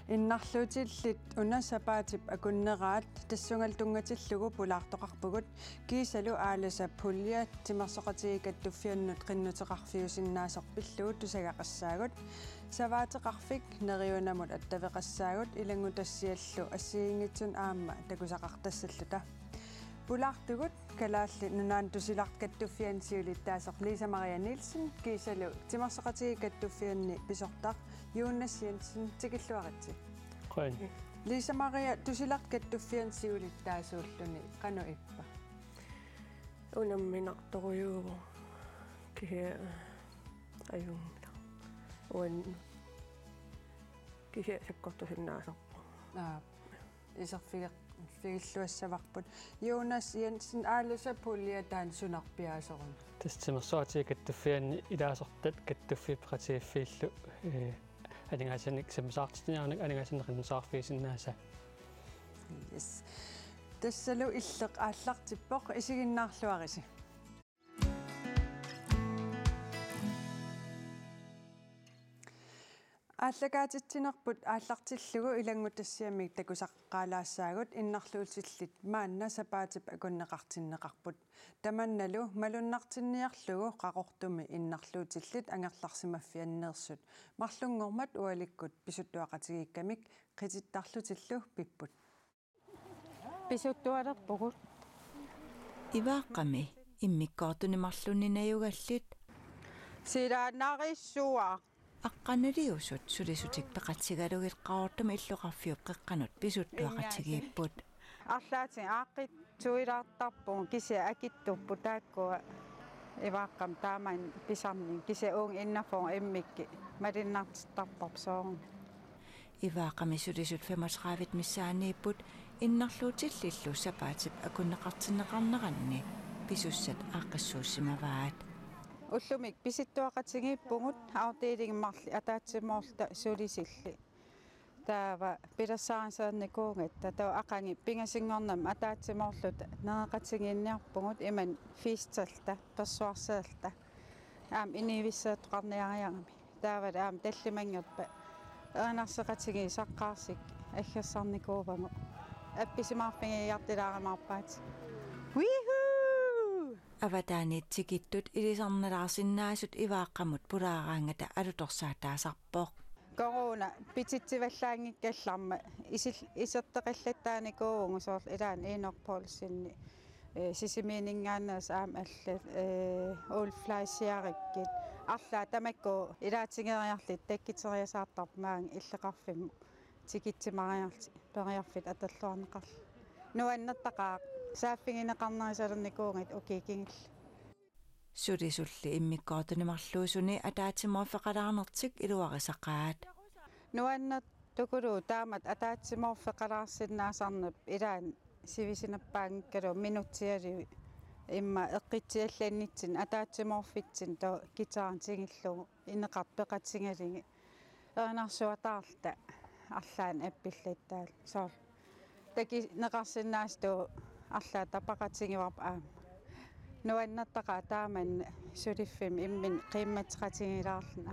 Innarluutillit unasapaatip akunneraat tassungal tungatillugu pulaartoqarpugut kiisalu aalasa pullia timersoqatigikat qinnuteqarfiusinnaasorpillugu tusagaqassaagut savaatiqarfik neriunamut attaveqassaagut ilangutassiallu assiingitsun aamma takusaqartassalluta pulaartugut kalaalli nunaan tusilart kattuffiansiulittaasoq Lisa Maria Nielsen kiisalu timersoqatigikat pisortaq Jonas Jensen tikilluaritsi. Quen. Lisa Maria tusilart kattuffiansiulittaasuulluni qanu ippa. Unamminartorujuugu kihe ajungla. Uan kihe sakkortusinnaasorpu. Isarfigilluassavarput. Jonas Jensen aalasa pulliataan sunarpiaasorun. Timersoqatigikat ilaasortat kattuffiipeqatiiffiillu aningasanik samsaartiniarnak aningasaneqinsaarfiisinnaasa. Yes. Tassalu illeq aallartippoq isiginnaarluarisi. Ааллагаатитсинерпут ааллартиллугу илангутассиамик такусаққаалаассаагут иннарлуутилlit маанна сапаатип акуннеқартиннеқарпут таманналу малуннартинниарлугу қақортуми иннарлуутиллит ангерларсимаффианнеерсут марлунгормат уаликкут писуттуақатигиккамик қититтарлутиллу пиппут писуттуалерпугут ивааққами иммиккоортунимарлунинаюгаллит силаанариссуа аққаналиусут сулисутик пеқатсигалугилқаортума иллоқарфиуп қеққанут писуттуақатигииппут арлаати ааққит туилаартарпуг кися акиттуппу тааккуа ивааққам тааман писарни кися уун иннафон иммикки малиннартиттарпарсоорн иваақами сулисут 35 миссаанииппут иннарлуутиллиллу сапаатип акуннеқартиннеқарнеранни писуссат ааққиссууссимаваат уллумик писиттуақатигииппугут аортиилигиммарли атаатсимоорта сулисилли таава пилерсаарисаерникуунгатта таа ақанги пингасингорнам атаатсимоорлут неэқатигиинниарпугут иман фисталта персуарсеалта аам инивиссаатоқарниариарами таавал аам таллимангерпа эрнарсеқатиги саққаарсик аггерсарникууваму апписимаарпингиартилаарамаарпаат виху аватаанит тикиттут илисарналаарсиннаасут ивааққамут пулаараангата алуторсаатаасарпоқ корона пититсиваллаангиккалларма исертеқиллаттааникуугу соор илаан инорполсинни сисимиинингаанаас аам алла улфлайсиариккит арлаа тамакку илаатингериарлит таккитериасаартарпмаан иллеқарфиму тикитсимариарти периарфит аталлуарнеқарла нуаннертақаа сааффигинеқарнерисалерникуунгит окикингил сулисулли иммиккоортунимарлуусуни атаатиморфеқалаарнертик илуарисақаат нуаннат тукулу таамат атаатиморфеқалаарсиннаасарнап илаан сивисинаппаангкалу минутсиали имма эққитсиаллааннитсин атаатиморфитсин то гитаартингиллугу инеқарпеқатсингалиги эрнарсуатаарлта арлаан аппиллаттаал соор таки неқарсиннаасту арлаа тапақатингиварп аама нуаннаттақаа тааман сулиффим иммин қимматеқатингилаарлна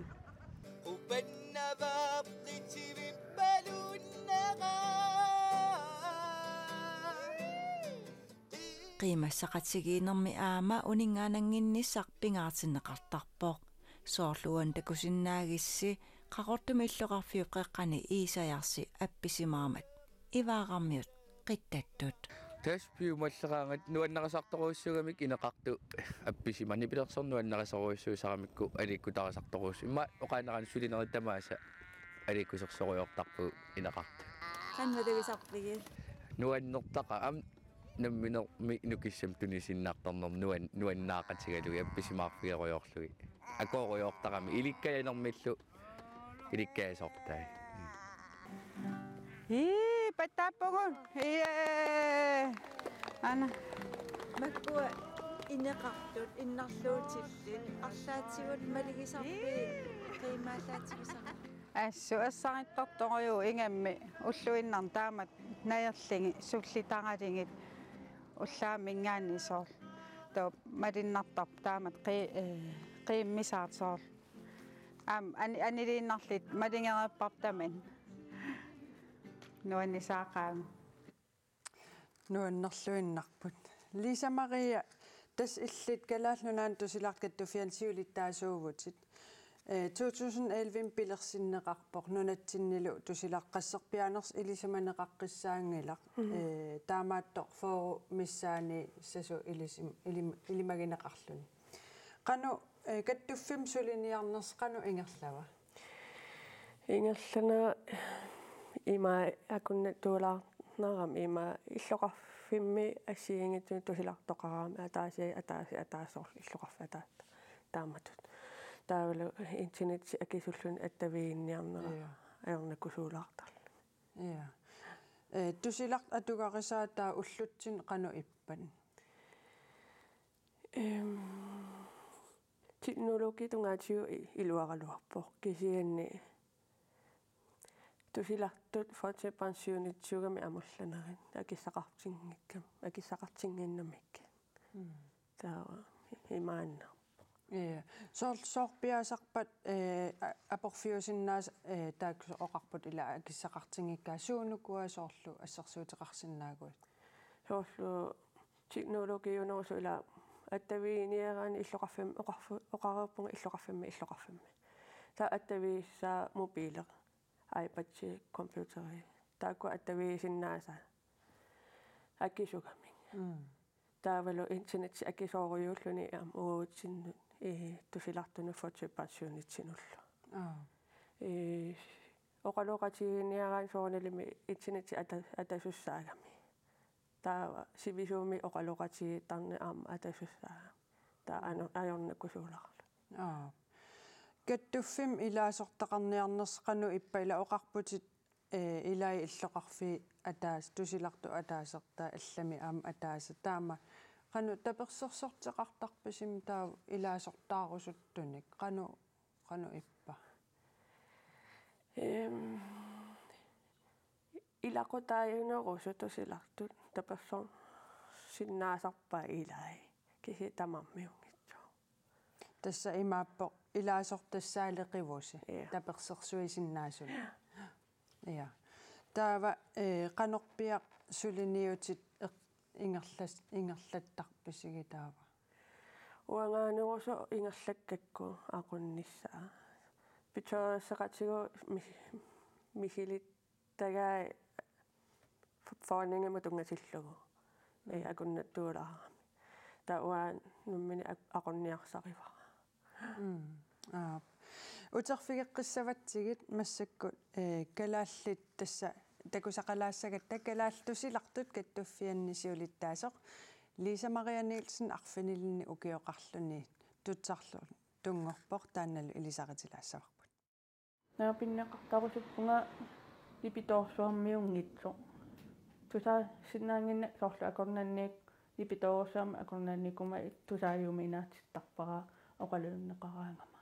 қимассақатигиинерми аама унингаанангинниссақ пингаартиннеқартарпоқ соорлуан такусиннаагисси қақортумиллоқарфиуп қеққани иисаярси апписимаамат иваарармиут қиттаттут таспиу маллераангат нуаннерасарторуиссугамик инеқарту апписимани пилерсорнуаннерасоруиссуусарамикку аликкутарасарторуус имма оқаанеран сулинеритамааса аликкусерсоруйортарпу инеқарту каннадагисарпиги нуаннертақа ам намминер ми нукиссам тунисиннаартарнер нуаннаақатигалуги апписимаарфигеруйорлуги акооруйортарами иликкаянермиллу иликкаасортай паттааппугун ана маккуа инеқартут иннарлуутиллит арлаатсигут малигисарпи қимаалаатигисара ассу ассариттарторюу ингамми уллуиннар таамат наерлиги суллитаралигит уллаамингаани соор то малиннартар таамат қииммисаартсоор аам анилииннарлит малингереэппартаман nuannisaaqaami nuannerluinnarput Lisa Maria tas illit kalaallunaан tusilarkattufian siulittaasuuvutit 2011 pilersinneqarpoq nunatsinnilu tusilaqqasserpianers ilisamaneqaqqissaangilaq taamaattoq fooru missaani sasu ilimagineqarluni qanu kattuffim suliniarners qanu ingerlava Ingerlana ima akunna tuulaarnaram ima illoqarfimmi assiingitu tusilartoqaraami ataasorl illoqarfata taamatut taavalu internet akisullun attaviinniarnera aornakusuulaartarlu ja tusilaq atugarisaataa ullutsin qanu ippan teknologi tungatiu iluaraluarpoq kisianni tusilartut fortepensionitsiugami amullaneri akissaqartinginnamikka taawa imaanna ja sorpiasarpat aporfiusinnaas taaksu oqarput ila akissaqartingikkaa suunukua soorlu assersuuteqarsinnaaguit soorlu teknologiunersu ila attaviinieraani illoqarfim oqaruuppunga illoqarfimmi ta attaviissaa mobiiler iPad computeri taakku attaviisinnaasa akkisugami taavalu internet akkisooruyuulluni uutsinnu tusilartunu fortepensionitsinullu oqaloqatigiiniaraan soornalimi internet atasussaagami taava sivisuumi oqaloqatigiittarni aama atasussaaga taa ajornakusuularlu kattuffim ilaasortaqarniarners qanu ippaila oqarputit ilai illoqarfi ataas tusilartu ataasertaa allami aama ataasa taama qanu tapersersorteqartarpasim taa ilaasortaarusuttunik qanu ippa ilaqutaayunerusu tusilartut tapersor sinnaasarpaa ilai kisi tamarmiungitsu tassa imaappoq ilaasortassaaliqivusi tapersersuisinnaasut ja taava qanorpiaq suliniutit ingerlattarpisigi taava uangaanerusu ingerlakkakku aqunnissaa pitsoorasseqatigu misilittagaa forningamu tungasillugu akunnattuulaarami taa uaan nummini aqunniarsarivara uterfigeqqissavatigit massakkut kalaallit tassa takusaqalaassagatta kalaaltusilartut kattuffiannisiulittaasoq Lisa Maria Nielsen arfinilni ukioqarluni tutsarlu tungorpoq taannalu ilisaqitilaassavarput naapinneqartarusuppunga ipitoorsuarmiungitso tusa sinnaanginna soorlu akornanniik ipitoorsuarmi akornannikuma tusaayuminaatittarpara oqalunneqaraangama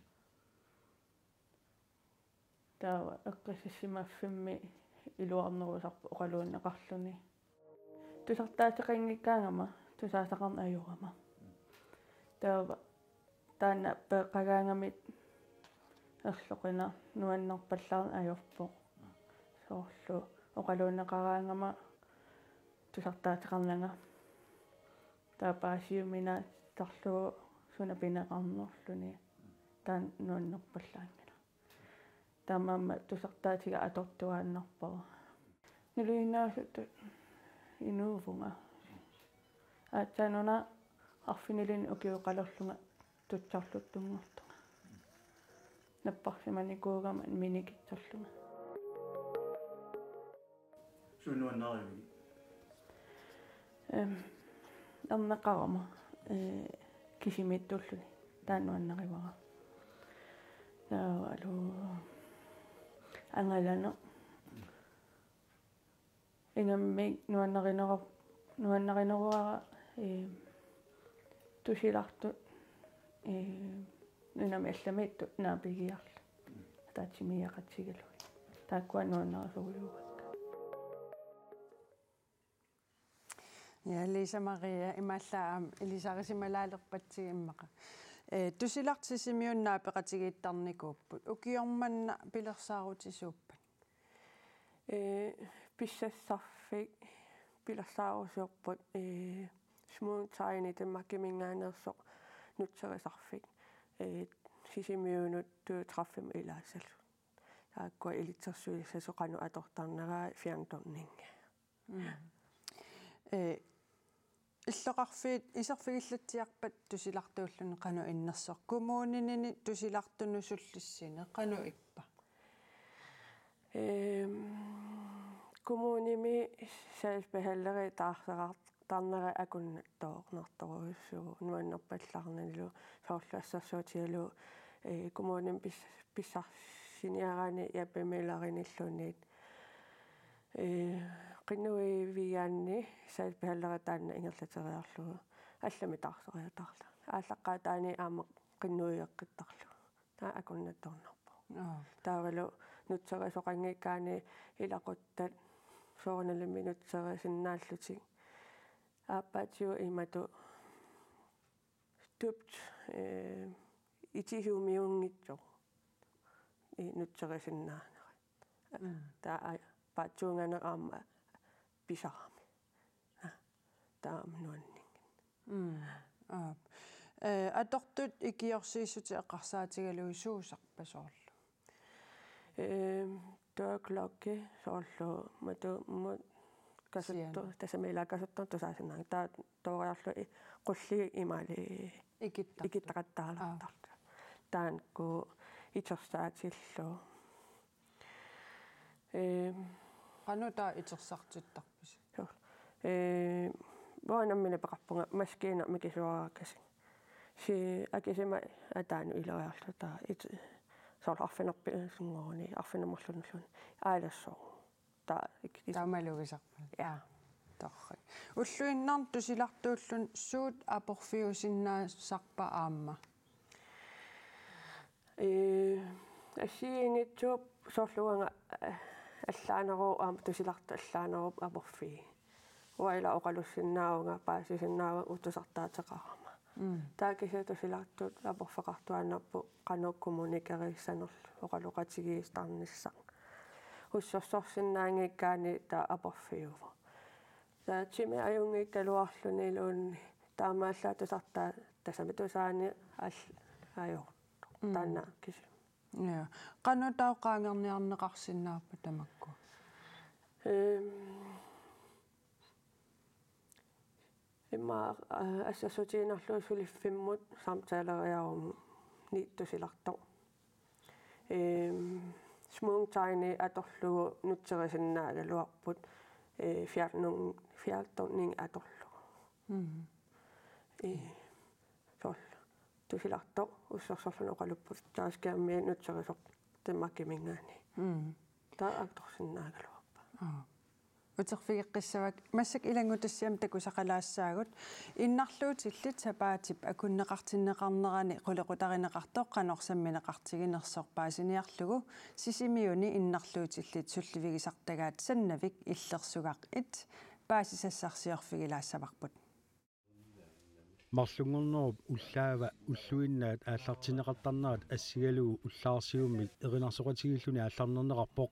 taava eqqisissimaffimmi iluarnerusarpu oqaluunneqarluni tusartaatiqingikkaangama tusaasaqarna ajurama taava taanna peeqqagaangamit erloqina nuannarpallaarn ajorpoq soorlu oqaluunneqaraangama tusartaatiqarnanga taapaasiumina tarlugu sunapineqarnerluni taan nuannerpallaangana taamamma tusartaatiga atortuaannarpara niluinnaasut inuuvunga aatsaanuna arfinilin ukiuqalorlunga tutsarluttungortunga napparsimanikuugama minikitsorlunga sunuannarivigi arneqarama kisimittulлuni тааннуаннеривара алу ангалана ингамми нуаннеринеруара тусиларту нунами алламитту наапигиарла таатсимиақатсигалуи тааккуа нуаннерисугулугакка Ja, Lisa Maria, imallaa ilisarisimalaalerpatsigiimmaqa. Tusilartisimiunnaapeqatigiittarnikuupput. Ukiormanna pilersaarutissuuppan. писсассарфик пилассаарусиорпут смуун таини таммаккимингааneersoq нутсерисарфик сисимиунут туу траффим илаассалу тааккуа илитсерсуилиссасоқану атортарнераа фианторнинга иллоқарфиит исерфигиллатсиарпат тусилартууллуни қану иннерсоқ коммуунинини тусилартуну суллиссине қану иппа коммуними саалпахаллери таарсераартарнера акуннаттоорнарторуйуссуу нуаннерпаллаарнилу соорлуассерсуутигалу коммуним писсарсиниараани яппамилариниллуниит qinui vianni saalpahallera taanna ingerlateriarlugu allami taarseriatаарlu ааллаққаа таани аама qinnuiеққиттарлу таа акуннатторнарпу таавалу нутсерисоқангиккаани илақуттат соорналими нутсерисиннааллутик ааппаатиу имату тупт итихиумиунгитсо нутсерисиннаанера таа паатсуунгаане аама писарами таама нуаннингин атортут икиорсииссути эққарсаатигалуи суусарпасоорлу тооклокки соорлу мату касатто тасамилаакасатто тусаасинаа таа тоориарлу qulli имали икиттақаттаалартарта таанку итерсаатиллу qanута итерсартуттарпис воонаммина пеқарпунга маскиина микисуарааккаси си акисима атаану илериарлута соор арфинерпи сунгорни арфинамерлунуллуни аалассоо таа таамалугисарпа я торри уллуиннарн тусилартууллун суут апорфиусиннаассарпа аама асиингитсууп соорлуанга аллаанеруу аама тусиларта аллаанеруп апорфи уайла оқалуссиннаавнга паасисиннаава утусартаатеқарама таакиса тусилартут апорфеқартуаннарпу қанук коммуникериссанерлу оқалоқатигиистарниссаа уссерсорсиннаангиккаани таа апорфиува таатими аюнгиккалуарлуни илуунни таамааллаа тусартаа тасамитусаани аю таана кис я qanutaoqaangerniarneqarsinnaarpa tamakku имма ассасутиинерлуу сулиффиммут самтаалериарум ниттусиларто смуун тайни аторлугу нутсерисиннаагалуарпут фиарторнин аторлугу сол тусиларто уссерсорлуну оқалуппут тааскаамми нутсерисоқ таммаккимингаани таа акторсиннаагалуарпа утерфигеққиссавак массак илангутассиам такусақалаассаагут иннарлуутиллит сапаатип акуннеқартиннеқарнерани қулеқутаринеқартоқ қанорсамминеқартигинерсоқ паасиниарлугу сисимиуни иннарлуутиллит сулливигисартагаат саннавик иллерсугақ ит паасисассарсиорфигилаассаварпут марлунгорнеруп уллаава уллуиннаат ааллартинеқартарнерат ассигалугу уллаарсиуммик эринарсоқатигиллуни аалларнернеқарпоқ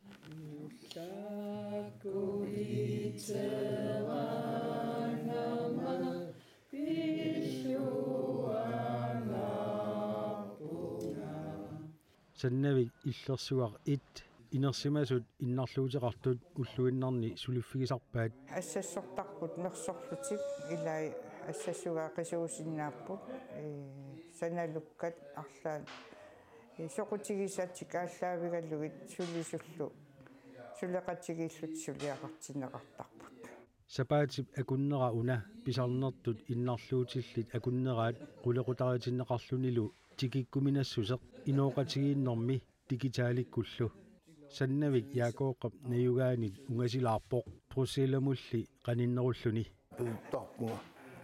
саннавик иллерсуар ит инерсимасут иннарлуутеқартут уллуиннарни сулиффигисарпаат ассассортарпут мерсорлутик илай ассассугаа қисуусиннааппут саналуккат арлаан соқутигисаатик ааллаавигаллугит сулисуллу сулеқатигииллут сулиақартинеқартарпут сапаатип акуннера уна писарнертут иннарлуутиллит акуннераат қулеқутариатиннеқарлунилу тикиккуминассусеқ инооқатигииннэрми дигитааликкуллу саннавик яакооққап наюгаанит унгасилаарпоқ прусиламулли қаниннеруллуни питтарпуга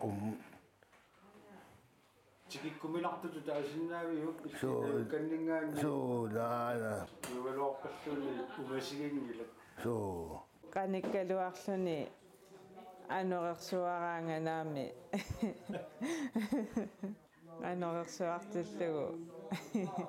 тикиккумилартуту таасиннаавиук каннингаани суудаана югалуарпаллуни унгасигингилак каниккалуарлуни анорерсуараанганаами анорерсуартиллугу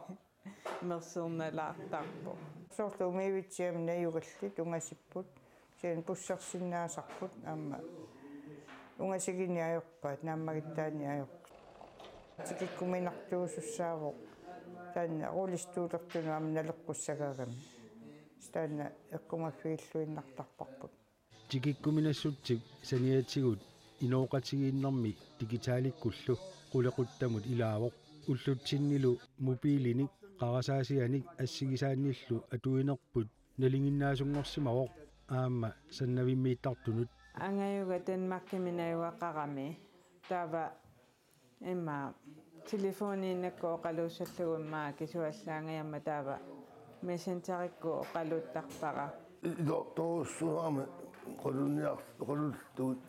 мерсерналаартарпо соорлу умивитсиам наюгалли тунгасиппут sien pussarsinnaasarput aamma ungasiginiajorpaat naammagittaaniajor tikikkuminartuusussaavoq taanna rulistuulertunu aam naleqqussagagami taanna eqqumaffiilluinnartarparput tikikkuminassuttik saniatigut inooqatigiinnermi digitaalikkullu qulequttamut ilaavoq ullutsinnilu mobiilinik qarasaasianik assigisaannillu atuinerput nalinginnaasungorsimawoq aamma sannavimmiittartunut angayuga tanmakkiminayuaqarami taava imma telefoniinakku oqaluussalluguimmaa kisuallaangayamma taava messengerikku oqaluuttarpara toossuama qolultuut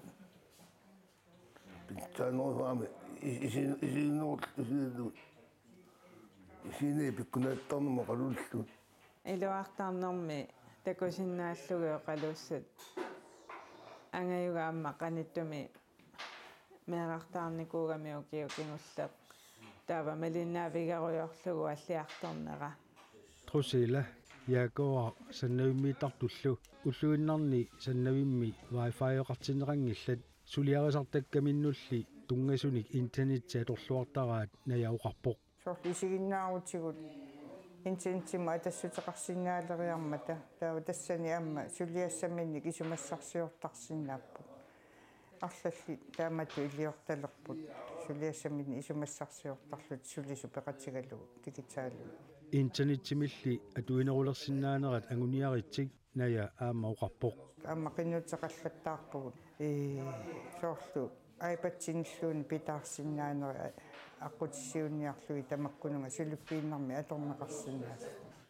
pitsaanoruama isiinuut isiine pikkunaattarnuma qalullut iluartarnermi takusinnaallugu oqaluussat angayuga amma qanittumi meeqartaarnikuugami ukiukingullaq taava malinnaavigariorlugu alliartornera trusila yaakora sannavimmiittartullu ulluinnarni sannavimmi wifi-oqartineqangillat suliarisartakkaminulli tungasunik internetsi atorluartaraat najauqarpoq sorlisiginnaarutigut internettima atassutеқарсинаалериармата таава тассани амма сулиассаминник исумассарсиортарсинааппут арлалли таамату илиорталерпут сулиассаминни исумассарсиортарлут сулису пеқатигалугу дигитаалу internetsimilli atuinerulерсиннаанерат агуниаритсик ная аама уқарпоқ аама қиннутеқаллаттаарпугут соорлу айпатсиниллуун питаарсинаанери аққутиссиунниарлуи тамаккунунга сулуппииннарми аторнеқарсинаас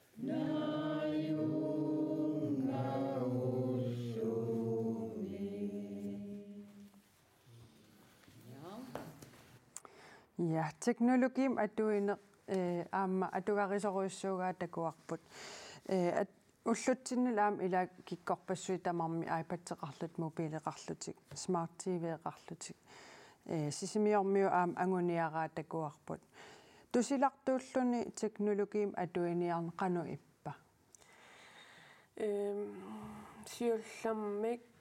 Ja, teknologiim atuine aamma atugarisoriussuugaa takuarput уллутсиннилаам ила киккорпассуи тамарми iPad-теқарлут мобилеқарлутик smart TV-еқарлутик сисимиормиу аам ангуниараа такуарпут тусилартууллуни технологиим атуиниарне қану иппа сиулламмик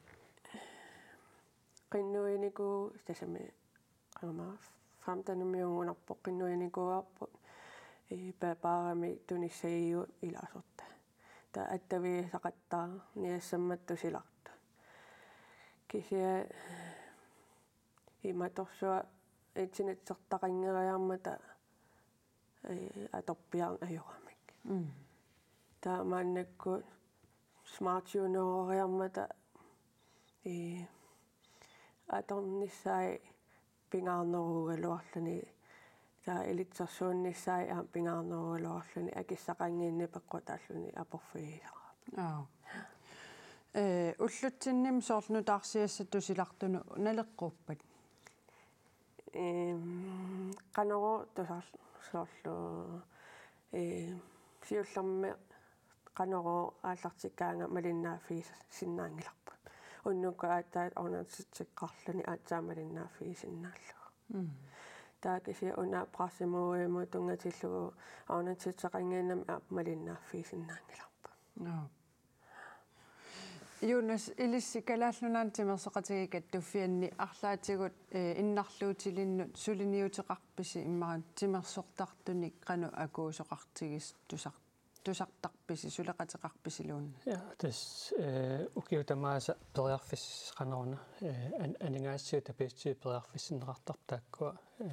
qinnuiniku tasami qama famtanummiungunarpoq qinnuinikuarput paarami tunissaiu ilaasorta ta attaviisaqattaa niassammattusilartu kisia imatorsua internetsertaqangeriarmata atorpiar ajoramik ta maannakku smart tuneroriarmata atornissai pingaarnerugaluarluni ta elitsersuunnissai aam pingaarnerugaluarluni akissaqangiinni peqqutaalluni aporfiisara уллутсинним соорлнутаарсиассатусилартуну налеққуппат qanoro tusarlu siullermi qanoro aallartikkaanga malinnaaffiis sinnaangilarput unnukka aataat ornansitsikqarluni aatsaamalinnaaffiisinnaallugu taakisi una prassimuuimu tungatillugu ornansitseqangiinami malinnaaffiisinnaangilarput Jonas ilissi kalaallunaан timерсеqatigikat tuffianni arlaatigut innarluutilinnu suliniuteqarpisi immaran timersortartunik qanu akuusoqartigis tusartarpisi suleqateqarpisiluunna ja tas ukiutamaasa periarfis qanorna aningaasiu tapiitsiu periarfissinneqartartaakkua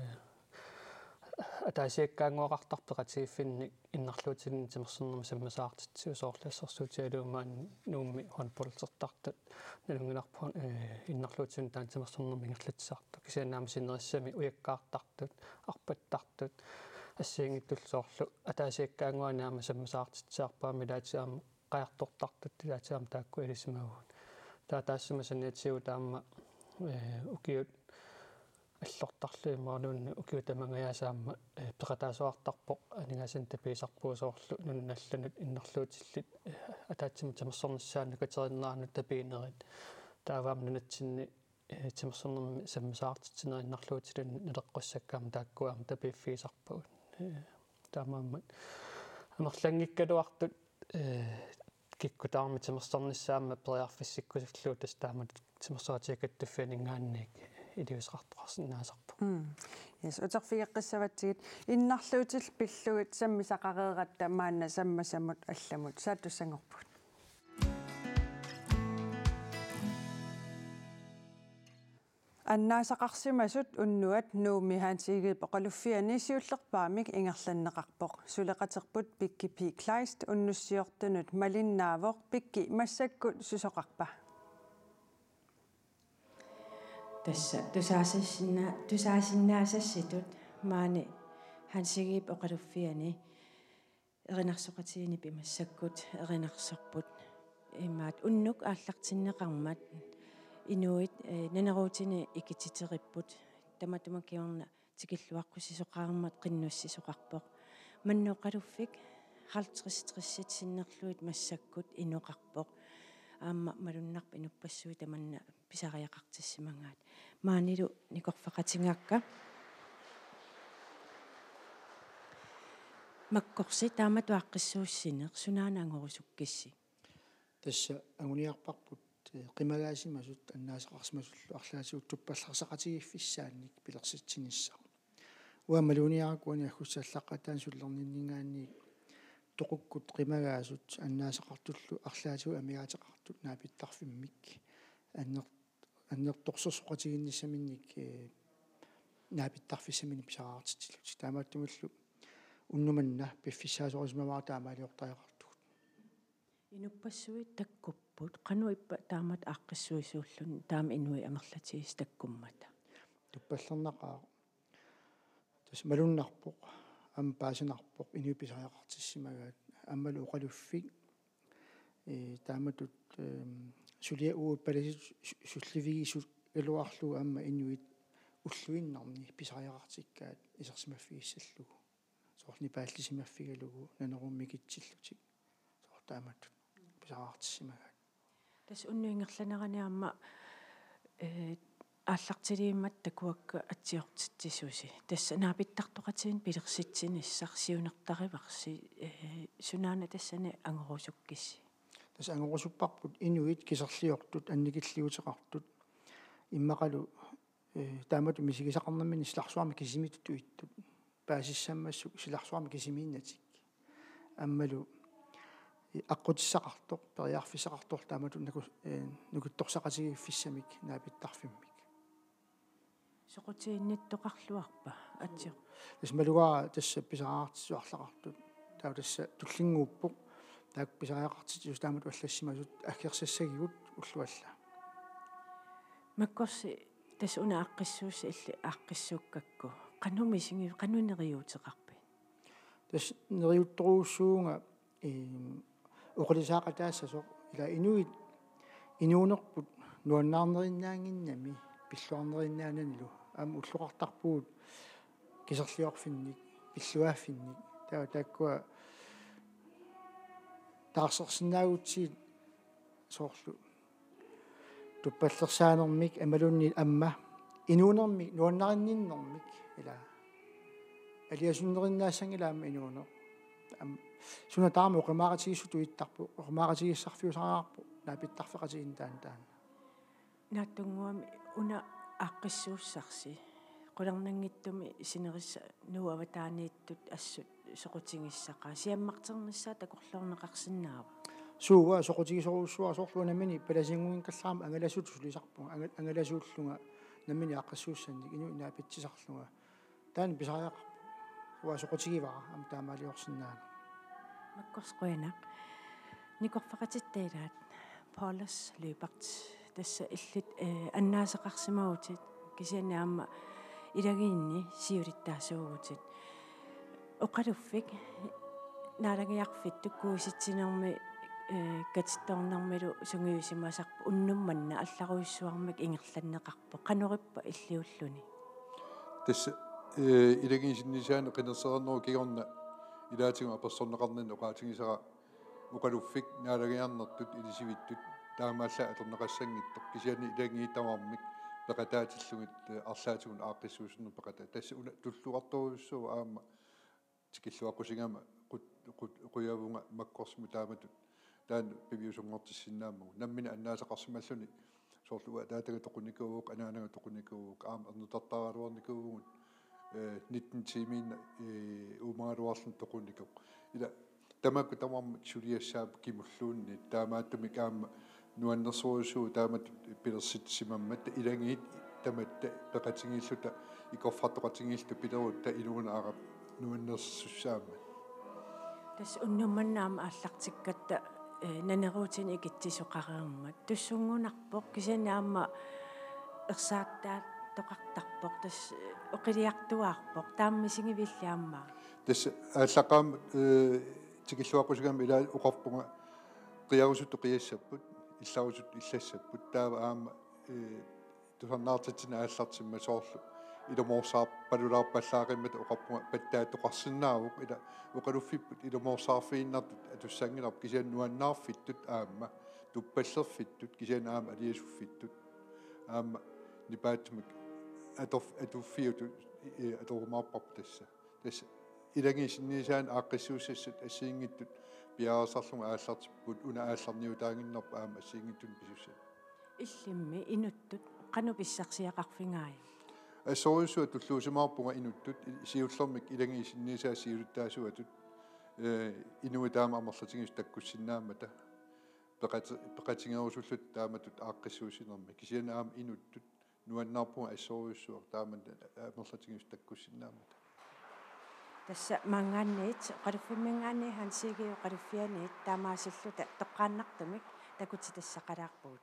атаасиаккаангуақартарпеқатигиффинник иннарлуутилин тимерсэрнерма саммасаартитсиу соорлассерсуутиалуумаан нуумми хонполтертартат налунгиларпуан иннарлуутилин таан тимерсэрнерма ингерлатсаарту кисианаама синериссами уяккаартартут арпаттартут ассиингиттулсоорлу атаасиаккаангуанаама саммасаартитсиарпаами лаатиаама қаяртортартут лаатиаама таакку илисмагуут таассама саниатсиу таама укиут аллортарлуиммарлуунни укиутамангаяасаама пеқатаасуартарпоқ анигаасан тапиисарпуусоорлу нунналланут иннарлуутиллит атаатсима тамерсорниссаанну катериннаарну тапиинерит тааваам нунатсинни тамерсорнерми саммасаартитсинери иннарлуутилин налеққуссаккаама тааккуаама тапииффиисарпагут таамааммат амерлангиккалуартут kikkutarmi timerstornissaama periarfissikkusilluu tastaama timersoatiakattuffeningaanniik iliusqartoqarsinnaasarpu yes uterfigeqqissavatigit innarluutil pillugit sammisaqareeratta maanna sammasamut allamut saatussangorput аннаасақарсимасут уннуат нуумиhaansigiit поқалуффиани сиуллерпаамик ингерланнеқарпоқ сулеқатерпут пикки пи клайст уннуссиортунут малиннаавоқ пикки массаккут сусоқарпа тасса тусаасиннаасасситут маани хансигиит поқалуффиани эринарсоқатигини пимассаккут эринарсорпут имаат уннук ааллартиннеқармат инуит нанеруутини икититериппут таматумакиорна тикиллуаққусисоқармат қиннуссисоқарпоқ маннуоқалуффик 50-30 синнерлуит массаккут инуқарпоқ аама малуннарп инуппассуи таманна писариақартиссимангаат маанилу никорфақатингакка маккорси тааматуаққиссууссинеқ сунаана ангорусуккисси тасса агуниарпарпут qimagaasimasut annaasaqarsimasullu arlaasiut tuppallarsaqatigiffisaannik pilersitsinissaq uammaluniarakuani aggussallaqataan sullerninningaanni toqukkut qimagaasut annaasaqartullu arlaasiu amigaataqartut naapittarfimmik annertorsorsoqatiginnissaminnik naapittarfissamini pisaraartitillut taamaattumullu unnumanna piffissaasorismavaar taamaaliortariaqartugut инуппассуит таккуппут кануиппа таамат ааққиссуисууллун таама инуи амерлатигис таккуммата туппаллернақаа тас малуннарпоқ ам паасинарпоқ инуиписариақартиссимагаат аммалу оқалуффик тааматут сулиа ууппаласит сулливигисут элуарлу амма инуит уллуиннарни писариақартиккаат исерсимаффигиссаллугу соорни пааллисимаффигалугу нанеруммикитсиллутик тааматут писариақартиссимагаат тас уннуингерланераниарма ааллартилииммат такуакка атсиортитсисуси тасса наапиттартоқатигин пилерситсиниссар сиунертариварси сунаана тассани ангорусуккисси тас ангорусуппарпут инуит кисерлиортут анникиллиутеқартут иммақалу таамату мисигисақарнаммини силарсуарми кисимитут уиттут паасиссаммассу силарсуарми кисимииннатик аммалу аққутиссақартоқ периарфисақартор таамату нукутторсақатигиффиссамик наапиттарфиммик соқутиинниттоқарлуарпа атсио тасмалугаа тасса писараартисуарлақартут таа тасса туллингууппоқ таак писариақартитсус таамату аллассимасут аггерсассагигут уллуалла маккорси тас уна аққиссуусси илли аққиссууккакку канумисинги канунериуутеқарпи тас нериутторуussуунга оқалисаақатаассасо ила инуит инуунерпут нуаннаарнериннаангиннами пиллуарнериннаананилу аама уллуқартарпуут кисерлиорфинник пиллуааффинник таа тааккуа таарсерсинаагутсиит соорлу туппаллерсаанермик амалунни амма инуунермик нуаннаринниннэрмик ила алиасуннериннаассангилаама инуунер суна таама оқимааратигиссут уиттарпу оқимааратигиссарфиусараарпу наапиттарфеқатигин таан нааттунгуами уна аққиссууссарси қулернангиттуми синерисса нуаватаанииттут ассут соқутингиссақаа сиаммартернissaа такорлорнеқарсинаава суува соқутигисоруссуа соорлуунамини паласингуин каллаама ангаласут сулисарпу ангаласууллунга намини аққиссууссанник ину наапитсисарлунга таани писариақарпу уа соқутигивара ам таамаалиорсинаана маккорсқуянақ никорфақатиттаилаат полос липарт тасса иллит аннаасеқарсимагутит кисианаама илагиинни сиулиттаасуугутит оқалуффик наалагиарфит туккуиситсинерми катитторнармилу сунгиусимасарпу уннумманна алларуиссуармак ингерланнеқарпо қанориппа иллиуллуни тасса илагиинсиннисаана қинерсернеру кигорна илаатигу аперсорнеқарнан оқаатигисара оқалуффик наалагиарнертут илисивиттут таамаалла атернеқассангиттоқ кисиани илагиитамармик пеқатаатиллугит арлаатигун ааққиссуусерну пеқата тасса уна туллуарторуйуссуу аама тикиллуаққусигама қуявунга маккорсму тааматут таан пивиусунгортиссиннаамму наммина аннаасақарсималлуни соорлуа таатага тоқуникуук анаанага тоқуникуук аама арнутартааруарникуугут 19 тимин умааруарлун тоқуникук ила тамакку тамармик сулиассаап кимуллуунни таамааттумик аама нуаннерсуусуу таамат пилерситсимаммат илангиит таматта пеқатингиллута икорфартоқатингиллу пилерутта илугуна арап нуаннерсуссаама тас уннуманнаама ааллартиккатта нанеруутини икитсисоқареермат туссунгунарпоқ кисинаама ерсааттаат тоқартарпоқ тас оқилиартуаарпоқ тааммисигивиллаамма тас ааллақаам тикиллуаққусугам ила уқарпунга қиарусутто қиассаппут илларусут иллассаппут таава аама тусарнаартитсина ааллартимма соорлу иломоорсаар палулаарпаллаариммата уқарпунга паттаатоқарсинаавук ила уқалуффиппут иломоорсаарфииннартут атуссангиларп кисиан нуаннаарфиттут аама туппаллерфиттут кисиан аама алиасуффиттут аама нипаатмик атуффиуту атормаарпарп тасса илагисиннисаан ааққиссууссассут ассиингиттут пиаарсарлунга ааллартиппут уна аалларниутаангиннерпа аама ассиингиттун писусса иллимми инуттут қану писсарсиақарфингаая ассоруссуа туллуусимаарпунга инуттут сиуллэрмик илагисиннисаа сиулуттаасуатут инуутаама амерлатингис таккуссиннаамата пеқатингерусуллут тааматут ааққиссуусинерми кисиана аама инуттут нуаннаарпунга ассоруссуа таамат амерлатингис таккуссиннаамата тасса мангаанниит оқалуффиммингаанни хансигиу оқалуффианиит таамаасиллута тоққааннартумик такути тассақалаарпуут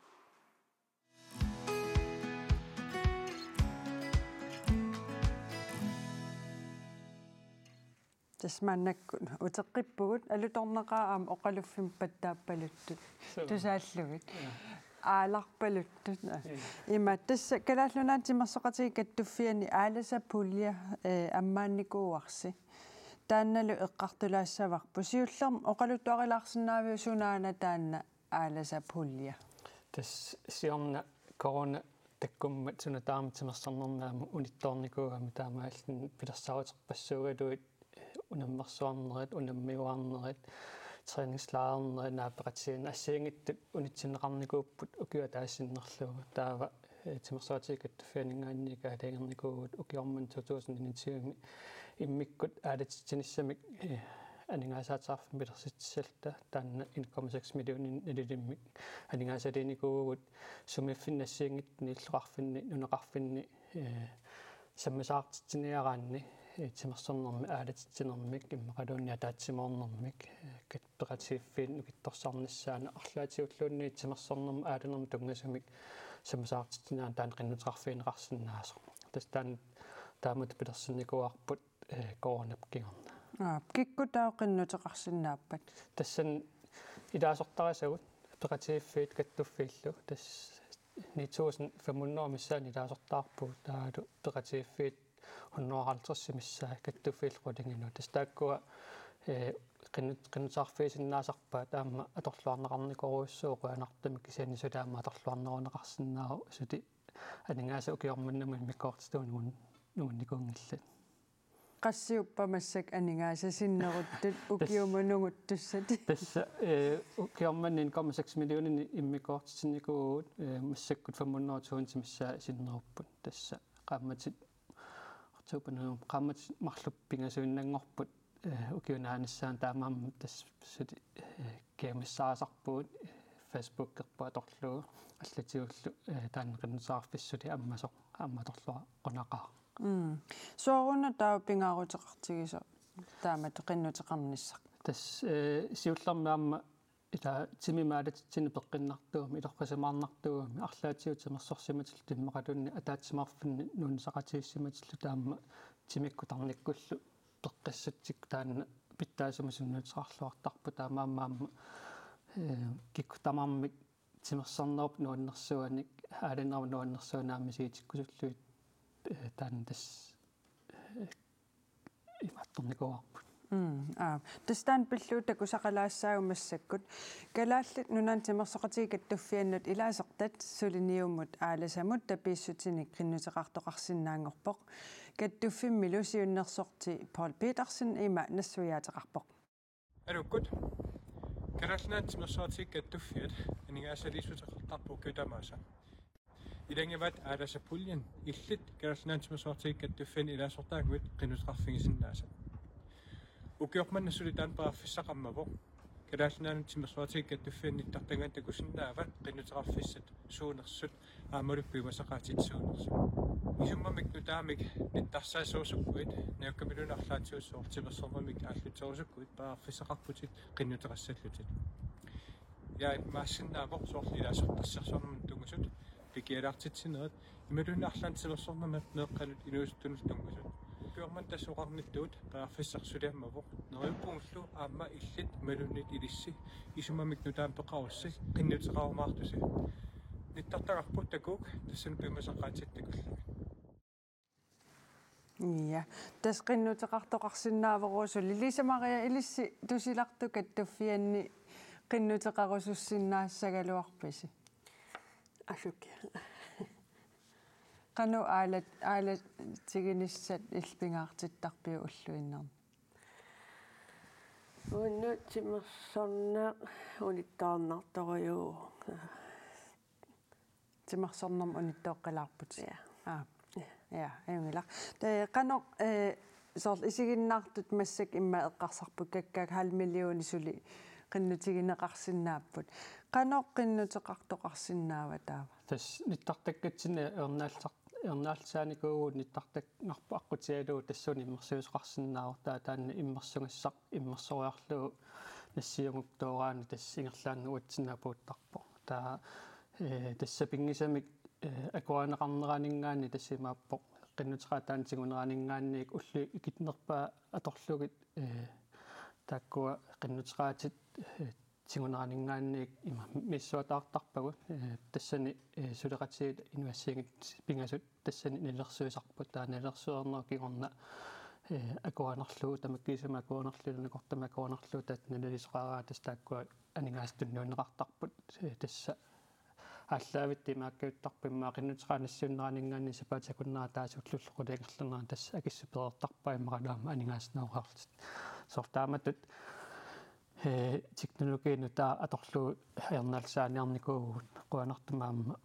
тасмааннаккут утеққиппугут алуторнеқаа аама оқалуффим паттааппалуттут тусааллугит ааларпалуттут има тасса калааллунаатимерсоқатиги каттуффиани ааласа пулия аммаанникууарси таанналу эққартулаассаварпу сиуллерм оқалуттуарилаарсинаавиу сунаана таанна ааласа пулия тас сиорна корона таккуммат суна тааматимерсарнернаама унитторникуугами таамааллин пилерсарутеқпассуугалуит унаммерсуарнерит унаммиуарнерит трэйningsлаарнерит наапеқатсиина ассиингиттут унитсинеқарникууппут укиа таассиннерлуга таава тимерсуатикаттуффианингаанника алаагерникуугут укиорман 2019 иммиккут аалатитсиниссамик анингаасаатсаарфин пилерситсалта таанна 1,6 миллионин налилиммик анингаасалиникуугут сумиффиннассиингиттни иллуқарфинни нунеқарфинни саммасаартитсиниараанни тимерсэрнэрми аалатитсинермик иммақалуунниа таатсимоорнэрмик катпеқатииффиин нукитторсаарниссаана арлаатиуллуунни тимерсэрнэрми ааланерми тунгасумик саммасаартитсинаан таан қиннутеқарфиинеқарсинаасо тас таан таамат пилерсинникуарпут коронап кигорна кикку таа қиннутеқарсинааппат тассан илаасортарисагут пеқатииффиит каттуффииллу тас 9500 миссаани илаасортаарпу таалу пеқатииффиит 150 миссаа каттуффииллуқулингину тас тааккуа qinnusaarfiisinnaasarpaa taamma atorluarneqarnikоруйссууqaanartamik kisiani sulaamma atorluarneruneqarsinnaaru suti aningaasa ukiormannami mikkoortituun nuunnikungillat qassiuppamassak aningaasa sinneruttut ukiumunungut tussati tassa ukiormannin 1,6 millionin immikkoortitinikuut massakkut 500 missaa sinnerupput tassa qaammatit artuupanum qaammatit marluppingasuinnangorput ukiunaanissaан таамаамма тас сути кемиссаасарпуут фейсбуккерпаа торлуу аллатиуллу тааннеқиннусаарфиссули амматорлуа қунақаа сооруна таа пингаарутеқартигисо таамат қиннутеқарниссақ тас сиуллэрмаамма ила тимимаалатитсини пеққиннартуами илорқасамаарнартуами арлаатиутимерсорсиматил тиммақалунни атаатсимаарфинни нуунсақатииссиматиллу таамма тимиккутарниккуллу пеққиссатсик таанна питтаасумасуннуутеқарлуартарпу таамаамаама киккутамармик тимерсарнеруп нуаннерсуаник аалинеру нуаннерсуанаами сиитиккусуллуит таанна тас иматторникуарпут тастан пиллуутаку сақалаассаагумассаккут калааллит нунан тимерсоқатиги каттуффианнут илаасертат сулиниуммут ааласамут тапииссутиник қиннутеқартоқарсинаангорпоқ каттуффимми лусиуннерсорти Paul Petersen има нассуяатеқарпоқ алуккут Kerasnaat timmersuartik atuffiat aningaasaliisuteqartarpu kutamaasa. Ilangavat aalasapuljan illit kerasnaat timmersuartik attuffan ilaasortaaguit qinuteqarfigisinnaasa. Ukiormannassuli parafissaqammavo. Kerasnaat timmersuartik attuffan nittartangan takusinnaavat qinuteqarfissat suunersut aamuluppiumasaqaatitsuunersut. Isummamik nutaamik nittarsaasuusukkuit naukkamilunarlaatiussuor timersormamik aalluterisukkuit parafissaqarputit qinuteqassаллутит. Ja maassinnaavo soorli ilaasortassarsornamut tungusut pikialaartitsinerat imalunarlaan timersormamat neeqqalut inuusttunut tungusut. Ukiorman tassuqarnittuut parafissarsuliammavo neriuppuullu aamma illit imalunnit ilissi isummamik nutaam peqarussi qinnuteqarumaartusi. Nittartaqarput takuuk tassan piumasaqaatittakullu. Ja, tas qinnuteqartoqarsinnaaveruusul Elisa-Maria ilissi tusilartukat tuffianni qinnuteqarusussinnaassagaluarpisi. Asukkia. Qanu aala tiginissat ilpingaartittarpiu ulluinnerni. Unnu timmersornaa unittaarnartoriu. Timmersornam unittoqqalaarput. Ja, ayungila. Qanoq soorl isiginnaartut massak imma eqqarsarput kakkaak 5 millioni suli qinnutigineqarsinnaapput. Qanoq qinnuteqartoqarsinnaava taava. Tas nittartakkatsina ernaallsaanikuu nittartakngarpu aqqutialuu tassuni immersiusqarsinnaavor taanna immersungassaq immersoriarluu nassiunguk tooraani tass ingerlaannu uatsinaapuuttarpo. Taa tassa pingisamik akuaneqarneraningaanni tassimaappoq qinnuteqaataantiguneraningaanniik ullu ikitnerpaa atorlugit taakkua qinnuteqaatit tiguneraningaanniik ima missuataartarpagut tassani suleqatiit inuassiingit pingasut tassani nilersuisarput taanilersuerner kigorna akuanerluu tamakkiisama akuanerluluna kortama akuanerluu taat nalilisoqaaraa tas taakkua aningaastunnuuneqartarput tassa аллаавит тимааккиуттарпиммаа qinnuteqaanassuuneraningaanni sapatakunneraa taasullulluquliangerlernera тасса акиссуперертарпаа иммаралаама анингааснаурарлут сортааматут технологиину таа аторлуу аернаалсааниарникуугут quanartumaamma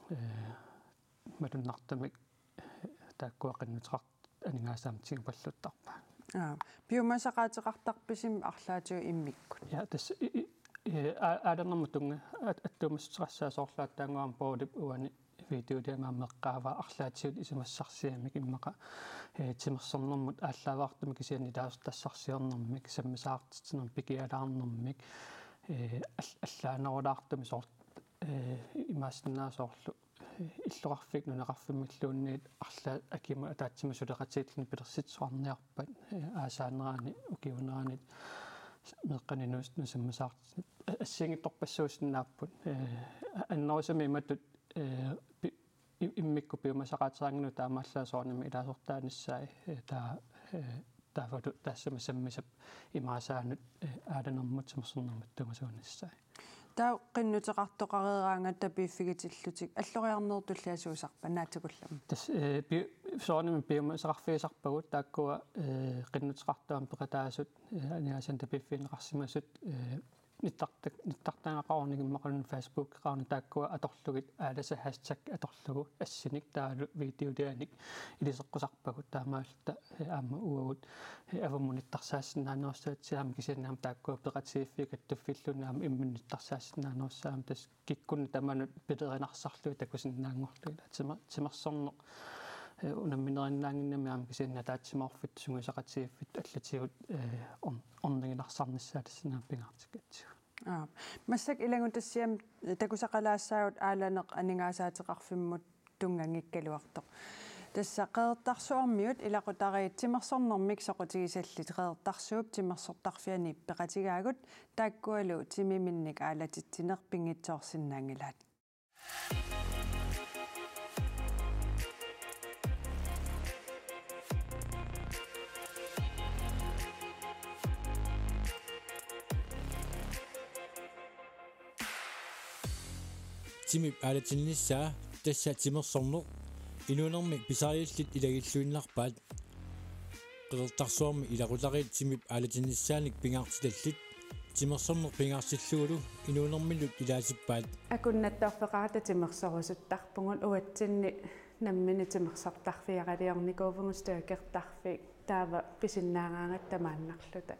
малуннартамик тааккуа qinnuteqart анингаасаамтиг паллуттарпа биомасақаатеқартарписим арлаатиу иммиккут я тасса ааданнэрмутунга аттуумассеқассаасоорлааттаангуам поолип уани видеодиамааммеққаава арлаатиут исумассарсиамик иммақа тимерсорнэрмут ааллааваартуми кисиани таасертассарсиорнэрмик саммисаартитинер пикиалаарнэрмик аллаанерулаартуми соорт имаассиннаасоорлу иллоқарфик нунеқарфиммиллуунниит арла акима атаатсима сулеқатиитлни пилерситсуарниарпат аасаанераани укиунераанит меққанинуст нусаммасаарт ассингитторпассуусиннааппут аннерусами иматут иммикку пиумасақаатераангну таамааллаасоорними илаасортааниссаи таафату таассама саммисап имаасаанут ааланермут самерсернэрмут тумасууниссаи таа qinnuteqartoqareeraanga tapiiffigitillutик аллориарнеертуллиасуусарпа наатикуллама тас соорними пиумасақарфигисарпагут тааккуа qinnuteqartuam peqataasut аниаасан tapiiffiинеқарсимасут ниттартаангақарникиммақалун Facebook qaarni taakkua atorlugit aalasa hashtag atorlugu assinik taalu videodeanik iliseqqusarpagut taamaalta aamma uagut avammunittarsaassinnaanерсаатсиаам кисианнаам тааккуа пеқатииффигат туффиллунаам иммунниттарсаассиннаанерсаам тас киккунни таманут пилеринарсарлуи такусиннаангорлуила тимерсорнеқ унамминериннаангиннамиам кисианна таатсимаорфит сунгисақатииффит аллатигут орнагинарсарниссаалассинаам пингаартиккатсигу массак илагутассиам такусақалаассаагут ааланеқ анингаасаатеқарфиммут тунгангиккалуартоқ тасса қеэртарсуармиут илақутариит тимерсорнэрмик соқутигисаллит қеэртарсууп тимерсортарфиани пеқатигаагут тааккуалу тимиминник аалатитсинеқ пингитсоорсиннаангилаат Timi aalatinnissaa tassa timersorneq inuunermik pisariillit ilagilluinnarpaat qeertarsuarmi ilaqulariit timip aalatinnissaalik pingaartitallit тимерсорнер пингаарсиллугулу инуунэрмилут илаасиппаат акуннаттарфеқарата тимерсорусуттарпугут уатсинни наммини тимерсартарфиаралиорникуувгус таакертарфи таава писиннаагаангат тамааннарлута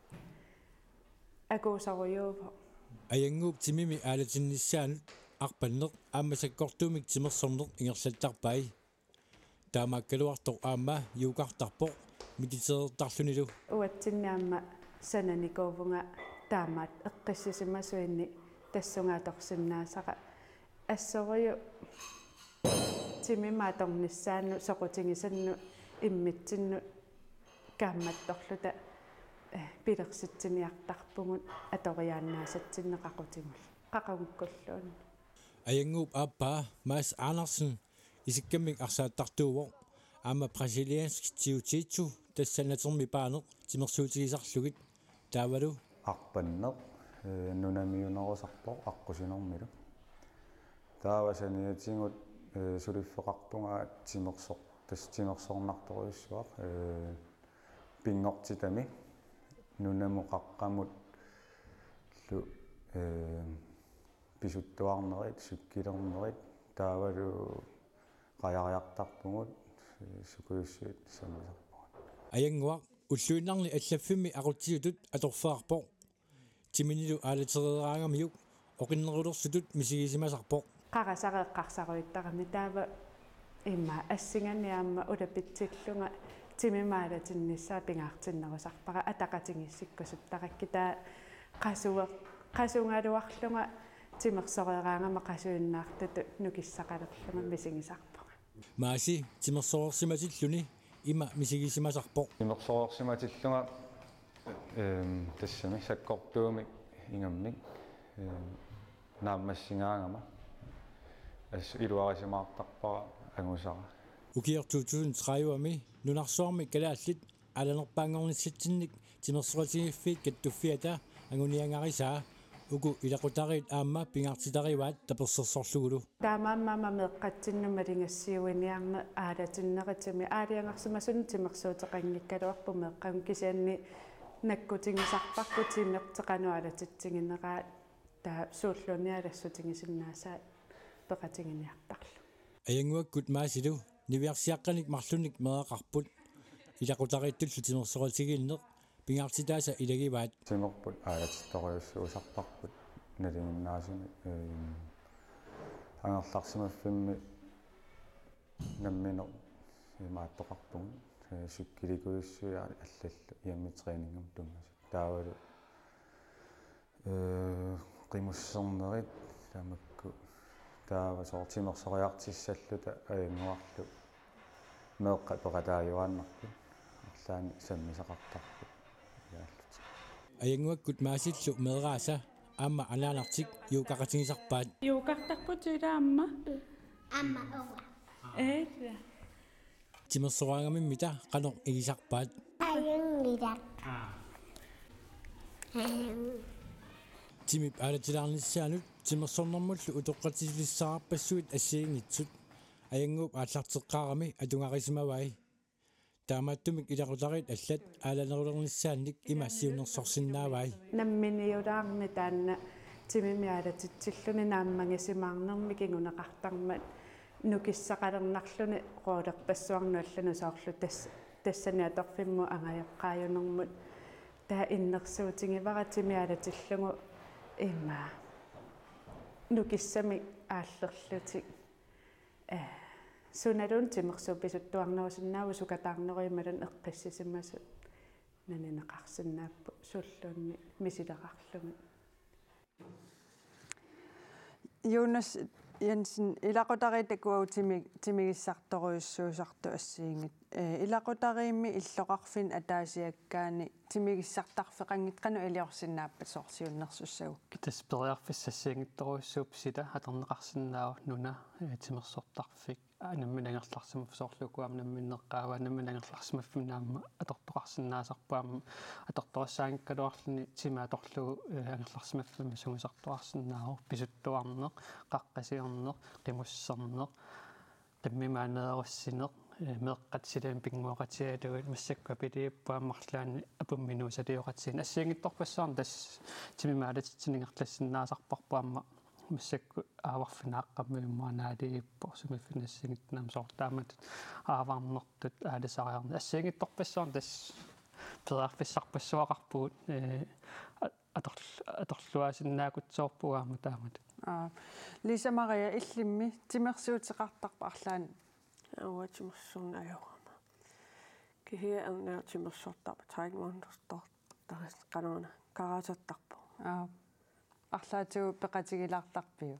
акуусаруйуупа аянгууп тимими аалатиннissaanут арпаннеқ аамасаккортуумик тимерсорнеқ ингерлаттарпай таамааккалуартор аама юукартарпоқ мититерертарлунилу уатсиннаама сананикуувнга таамаат эққиссисимасуинни тассунгааторсиннаасаqa ассориу тимимааторниссаану соқутингисанну иммитсинну каамматторлута пилерситсиниартарпугут аториааннаасатсиннеқақутигул қақагуккуллуун аянгууп ааппаа маас Andersen исиккаммик арсааттартууво аама бразилианск тиутитсу тассанатерми паанеқ тимерсуутигисарлугит таавалу арпаннеқ нунамиунерусарпоқ аққусинэрмилу таавасаниатингут сулиффеқарпунга тимерсоқ тас тимерсорнарторуйуссуақ пингортитами нунамоқаққамут лу писуттуарнерит суккилернерит таавалу қаяриартарпугут сукуйуссуит самисарпугут аянгуақ уллуиннарни аллаффими ақутсиутут аторфаарпоқ тиминилу аалатерераангамиук оқиннерулерсутут мисигисимасарпоқ қарасареэққарсаруиттарами таава имма ассинганиаама улапитсиллунга тимимаалатиннissaа пингаартиннерусарпара атақатингиссиккусут таракки таа қасунгалуарлунга тимерсорераангама қасуиннаартуту нукиссақалерлунга мисигисарпунга maaси тимерсоорсиматиллуни има мисигисимасарпоқ тимерсоорсиматиллунга тассами саккортуумик ингаммик нааммассингаангама ас илуарисимаартарпара ангусара укиертуутуун нунарсуарми калааллит аланерпаангорниссатсинник тимерсоратигиффиит каттуффиата ангуниангарисаа уку илақутариит аама пингаартитариваат таперсерсорлугулу таамааммама меэққатсиннума лингассиуиниарне аалатиннератими аалиангарсимасун тимерсуутеқангиккалуарпу меэққам кисианни наккутингисарпарпу тимертеқануалатитсигинераат таа сууллуниалассутингисиннаасаат пеқатингиниартарлу аянгуаккут маасилу нивиарсиаққаник марлуник мереқарпут илақутарииттуллу тимерсоратигииннеқ пингаартитааса илагиваат тимерпут аалатитториуссуусарпарпут налингиннаасуни ангерларсимаффимми наммино имааттоқарпун суккиликуйуссуя аллаллу иаммитреенингам туммасу таавалу qimусsernerит тамакку таава соортимерсориартиссаллута аянгуарлу меэққа пеқатааюааннарпу арлаани саммисақартарпу яаллут аянгуаккут маасиллу мерааса аама алаанартик юукақатигисарпаат юукартарпутилаамма амма ова тимерсораангамиммита қанор игисарпаат аянгилак тимип аалатилаарниссаанут тимерсорнэрмуллу утоққатилиссаарпассуит ассиингитсут аянгууп ааллартеққарами атунгарисимавай таамааттумик илақутарит аллат ааланерулерниссаанник имассиунерсорсиннаавай намминиулаарми таанна тимимиалатитсиллуни нааммангисимаарнерми кигунеқартармат нукиссақалернарлуни қоолерпассуарнуаллану соорлу тассаниаторфимму ангаяққааюнэрмут таа иннерсуутингивара тимиалатиллугу имма нукиссами ааллерлутик суналун тимерсууписуттуарнерусиннааву сукатаарнеруималун эққиссисимасу нанинеқарсинааппу суллуунни мисилеқарлугу Jonas Jensen ilaqutaritakkuau timigissartoruissuusartu assiingit ilaqutariimmi illoqarfin ataasiakkaani timigissartarfeqangit qanu iliorsinnaappat soorsiunnersussaguk таспериарфиссассиангитторуиссууп сила атернеқарсинаава нуна тимерсортарфик анамминангерларсимаф соорлукуам намминнеққаава намминангерларсимаффинаама аторторқарсинаасарпаама аторторассаангкалуарлуни тимааторлугу ангерларсимаффими сугисартуарсинааву писуттуарнеқ қаққасиорнеқ қимуссернеқ таммимаанееруссинеқ meeqqatsilaam pinguoqatigaluit massakka piliippuammarlaani apumminuusaliuqatsiin assiingittorpassaarn tass timimaalatitsiningерлассиннаасарпарпаама массакку ааварфинааqqammiummaanaaliippo сумиффинассигитнаам сортаамат ааварнертут аалисариарни ассиingitторпассаарн тасс периарфиссарпассуақарпугут аторлуасиннаакутсоорпугаама таамат Lisa Maria иллимми тимерсуутеқартарпа арлаани ауатимерсуунаюрама кихиа аннаатимерсортарпа тайгмондерстор тарис канаана караататтарпу арлаатигу пеқатигилаартарпиу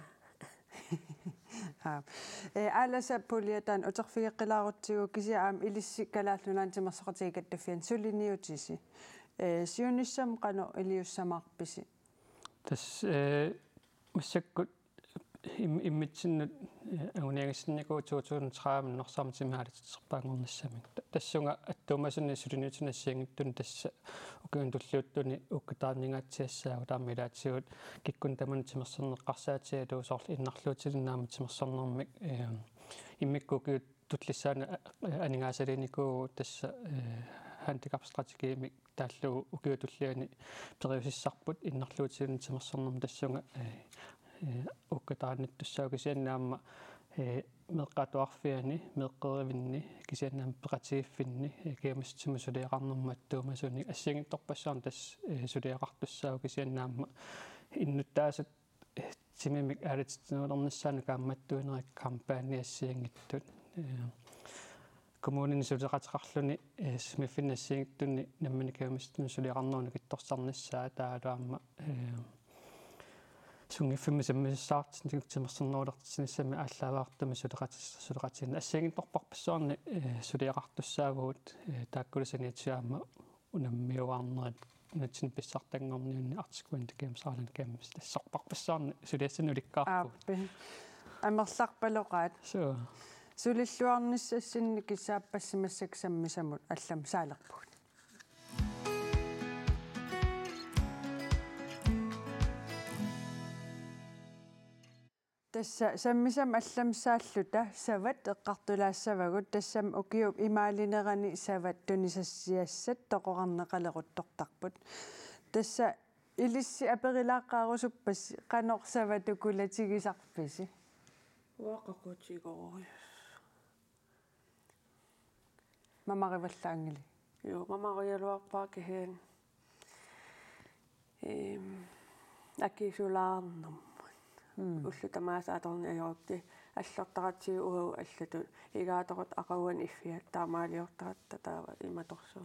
аласа пулиатан утерфигеққилаарутсигу кисиаам илисси калааллунаан тимерсоқатигикаттаффиан сулиниутиси сиуниссам қано илиуссамаарписи тас массаккут иммитсиннут агуниагиссинникуу 2030 норсаамтимаалитсерпаангорнассамик тассунга аттуумасуни сулиниутинассиангиттун тасса укуун туллиуттуни уккутаарнингатсиассаагу таамилаатсигут киккун таман тимерсернеққарсаатигалуу соорл иннарлуутилиннаама тимерсернэрмик иммиккукиут тутлиссаана анигаасалиникуу тасса handicapstrategiimik тааллугу укиутуллиани периусиссарпут иннарлуутилин тимерсернэрм тассунга уккатааниттуссаа кисианнаама меққатуарфиани меққеривинни кисианнаама пеқатигиффинни киамастиму сулиақарнэрма аттуумасуни ассигитторпассаарн тас сулиақартуссаа кисианнаама иннуттаасут тимимик аалатитсинуулернассаана каамматтуинерик кампаани ассиангиттут kommunen сулеқатеқарлуни смиффиннассиангиттунни наммани киамастиму сулиақарнерни китторсарнissaа таалаама сунгиффимми саммиссаартин тимерсернуулертсинассами ааллааваартами сулеқатин ассиангитторпарпассуарни сулиақартуссаагуут тааккуласаниатсиаама унаммиуаарнерат нутсин писсартангорниунни артикуанта киамсаалан киаммис тассарпарпассаарни сулиассануликкаарпут амерларпалоqaат сулиллуарниссассинни кисааппассимассаксаммисамут аллам саалерпут тасса саммисам алламсааллута сават эққартулаассавагут тассам укиуп имаалинерани сават тунисассиассат тоқоқарнеқалеруттортарпут тасса илисси аперилааққаарусуппасси қанор саватукулатигисарписи уақақутигориус мамариваллаангили мамариалуарпаа кихан акисулаарнам уллутамаасааторни ажорти аллортаратсиу уау аллату игааторут ақауан иффиат таамаалиортаратта таава иматорсуу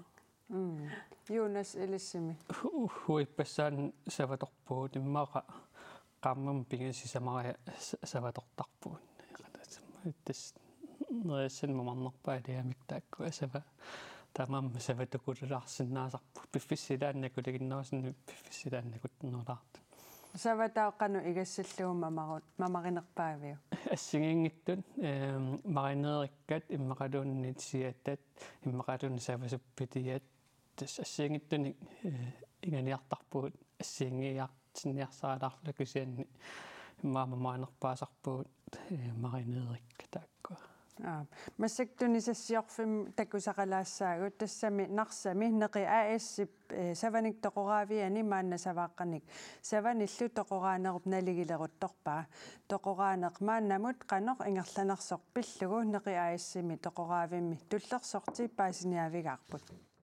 юнас илиссими хуиппассаан саваторпуут иммаqa qammam pingasi samaria savatортарпуут тас нэрсэн мамарнерпаа диамик таакку асава тамам саватукуллаарсинаасарпу пиффиссилааннакулагиннерусни пиффиссилааннакут нуулаарт саватааққану игассаллугу мамаринерпаавиу ассигингиттут маринериккат иммақалуунни сиаттат иммақалуунни савасуппитиат тас ассигингиттуни иганиартарпуут ассигингиартинниарсаалаарлу кисианни маамамаанерпаасарпуут маринерикка таакку массактунисассиорфим такусақалаассаагут тассами нарсами неқи аэссип саваник тоқораавиани маанна савааққаник саваниллу тоқораанеруп налигилерутторпаа тоқораанеқ мааннамут қанор ингерланерсоқ пиллугу неқи аэссими тоқораавимми туллерсорти паасиниавигаарпут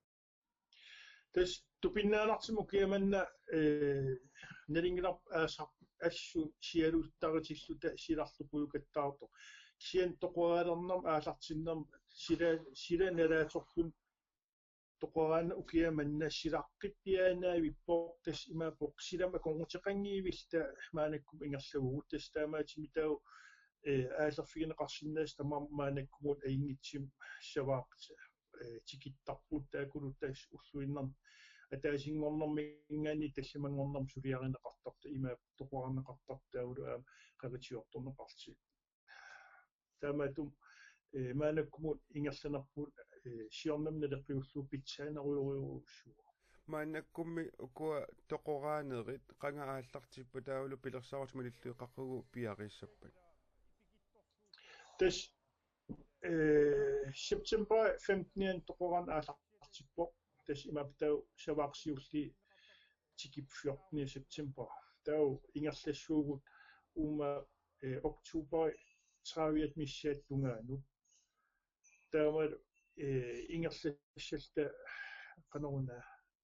тас тупиннаанартиму киаманна налингилар аасар ассу сиалуттаритиллута силарлупулукаттаарто сиан тоқораалернам аасартиннам сила налааторлун тоқораана укиаманна силаққиппианаавиппоо тас имаапоқ силама конгутеқангиивилта маанаккум ингерлавугут тас таамаатимитау аалерфигинеқарсиннаас тамаа маанаккумут аингитсим саваақта тикиттарпут таакулуттаас уллуиннам атаасингорнэрмингани талламангорнэрм сулиаринеқартарта имаа тоқораанеқартартаагулу аа қавитиорторнеқарти таамаатум маанаккумут ингерланерпут сиорнамналерпиуллуу питсаанеруйоруйуссуу маанаккумми укуа тоқораанерит қанга ааллартиппу таавалу пилерсаарут малиллуи қаққугу пиариссаппат тас September 15 toqoran aallartippo tas imaptau savaaqsiulli tikip 14 september tau ingerlassuugut uma oktober 30 missaat tungaanut taamat ingerlassalta qanoruna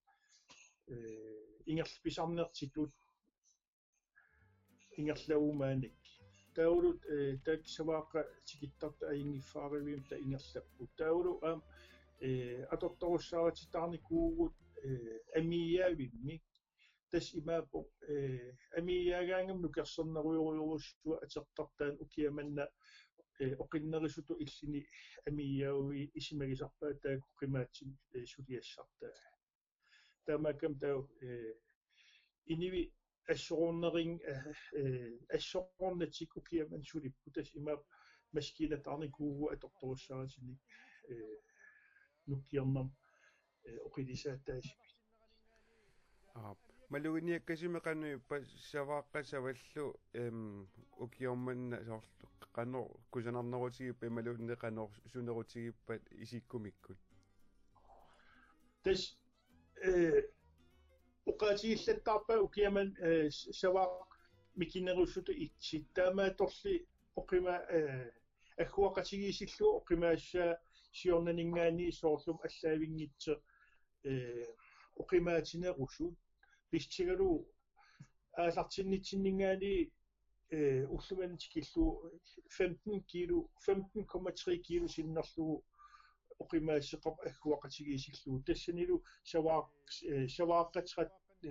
ingerpisarnertitut ingerlaumaanik taulut taksavaaqa tikittarta aingiffaariviim ta ingerlappu taulu atortorussaaratitaarnikuugut amiiaavimmi tas imaapo amiiaagaangam nukerserneruyoriurussua atertartaan ukiamanna oqinnerisutu illini amiiauvi isimagisarpaa taaku qimaatsin suliassartaa taamakam tau inivi assornering assornatik ukiaman sulippu tas imaap maskiinataarnikuugu atortorussaaratini nukkiarnam oqilisaataasimi малугиниаккасимеқану пассавааққасаваллу укиорманна соорл қано кусанарнерутигиппа малуиннеқаноор сунерутигиппат исиккумиккут тас уқаатигиллаттаарпа укиаман саваа микинеруссуту итситтаамааторли оқима аггуақатигисиллу оқимаассаа сиорнанингаани соорлум аллаавингитсе оқимаатинерусут пистигалу аалартиннитсиннингаани уллуманитикиллу 15 кило 15,3 кило синнерлугу оқимаассеқап аггуақатигисиллу тассанилу савааққатрат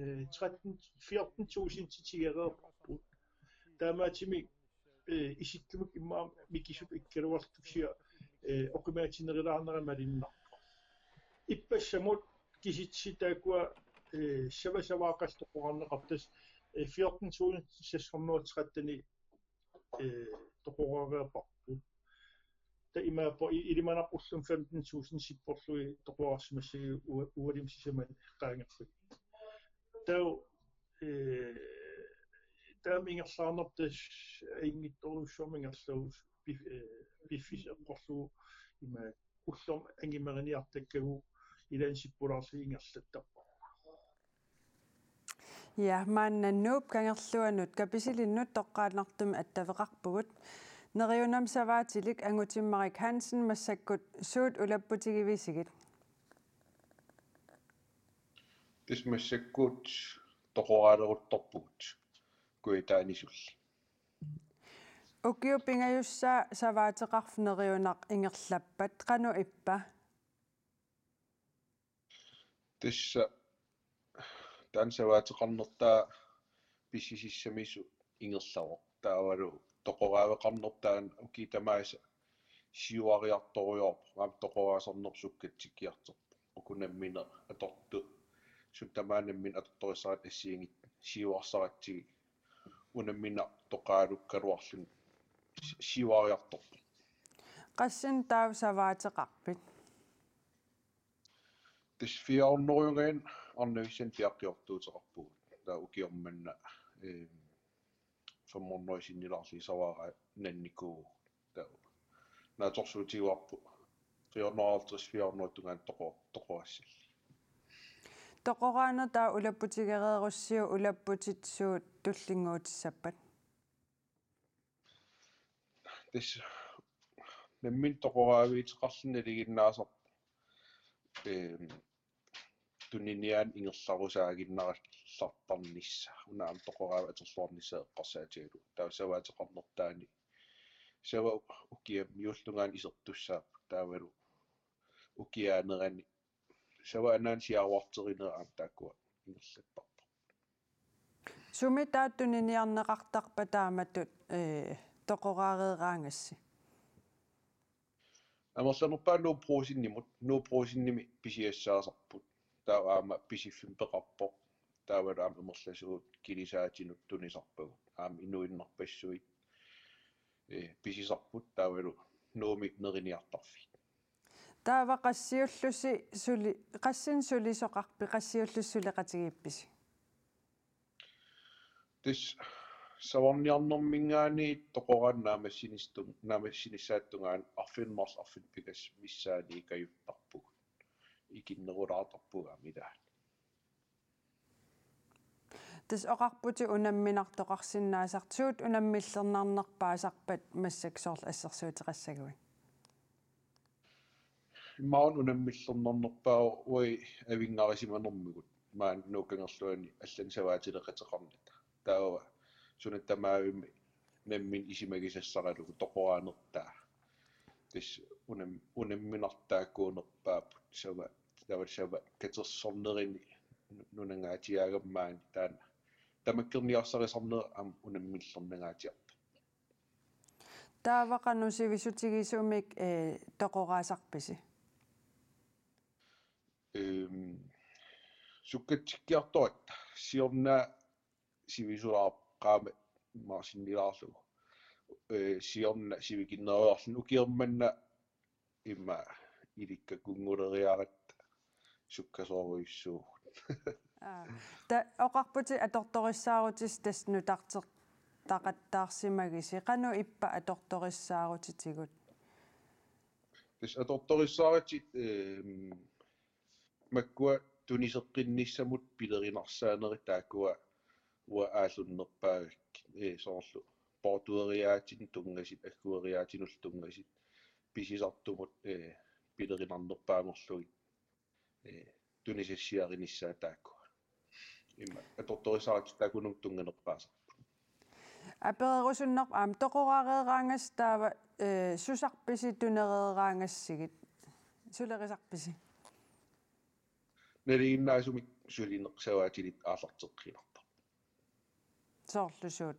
14,000 тигереерпу таамаатими исиккумик иммаа микисуп иккалуарлуксиа оқимаатинерилаарнерамалиннар иппассамут киситситаакуа савасаваақаллоқорнеқартас 14,630 тоқорареерпарпу та имаапо илиманақуллум 15,000 сиппорлуи тоқуарсимассаги уалимсисаман qaangerput тау таамингерлаарнертас аингитторуссуумингерлуус биффис эққорлуу има уллорм ангимериниартаккагу илансиппулаарси ингерлаттарпа Ja, maannannuup kangerluanut kapisilinnut toqqaanartum attavеқарпугут neriunam savaatilik angutimmarik Hansen massakkut suut ulapputigivisiggit tismassakkuut toqoraaleruttorpugut kuitaanissulli ukiupingajussaa savaateqarf neriunaq ingerlappat qanu ippa tissa tansavaateqarnertaa pissisissamisu ingerlaroq taavalu toqoraaveqarnertaan ukitamaasa siuariartoriorp maam toqoraasernersukkatsikkiarterp ukunammina atortu suttamaanammin atortorisarat assiingit siuarsaratigi unammina toqaalukkaluarlun siuariartorp qassin taav savaateqarpit tisfiaornoriungaan arnavissan piaqqiortuuteqarpugut taa ukiormanna formornoisinnilarli savara nannikuu taa naatorsuutiuarpu 354 toqoassalli toqoraana taa ulapputigereerussiu ulapputitsuut tullinguutissappat tis nammin toqoraaviiteqarluna liginnaasar tuniniaan ingerlarusaaginnarillartarnissa unaam toqoraava aterluarnissa eqqarsaatigalu tausavaateqarnertaani sava ukiam yuullungaan isertussaap taavalu ukiaanerani sava anaan siaruarterineraam taakkua ingerlattarpa sumi taattuniniarneqartarpa taamatut toqoraareeraangassi амерланерпаа нуупруусинними писиассаасарпут таама писиффим пеқарпо таавалу аама амерласуут килисаатинут тунисарпагу аама инуиннарпассуит писисарпут таавалу нууми нерiniartarfi таава qassiullusi suli qassin sulisoqarpi qassiullussuli qatigipпис тис savarniarnermingaani toqoran naamassinissaattungaan arfinmars arfinpikas missaani kajuttarpug ikinnerulaatarpugaa tas oqarputi unamminartoqarsinnaasartuut unammillernaarnerpaasarpat massaksoorl assersuutiqassagui maun unammillernernerpaa ui avingarisimанэрмигут маан нууккангерлуани аллан саваатилеқатеқарната таава сунаттамаавимми наммин исимагисассаралугу тоқораанертаа тис унамминартааккуунерпаапут сава катерсорнерини нунангаатиаагаммаани таана тамаккерниарсарисарнер ам унаммиллернагаатиарпа таавақану сивисутигисуумик тоқораасарписи суккатсиккиарторат сиорна сивисулаарqaama марсиннилаарлугу сиорна сивикиннериарлун укиерманна имма иликка кунгулериарат суккасооруйссуу та оqarputi аторториссаарутис тассну тaqattaarsimagisi qanu ippa atortorissaarutit тас аторториссааратит маккуа тунисеққинниссамут пилеринарсаанери тааккуа уа аалуннерпаагак соорлу портуериаатин тунгасит аккуериаатинул тунгасит писисартумут пилеринарнерпаамерлугит тунисассиаринissаа тааккуа имма аторториссаарат таакунун тунганерпааса аперерусуннер аам тоқораареераангас таава сусарписи тунереераангассигит сулерисарписи нэриннаасумик сулинеқсаваатилит аалартеққинарта соорлусуут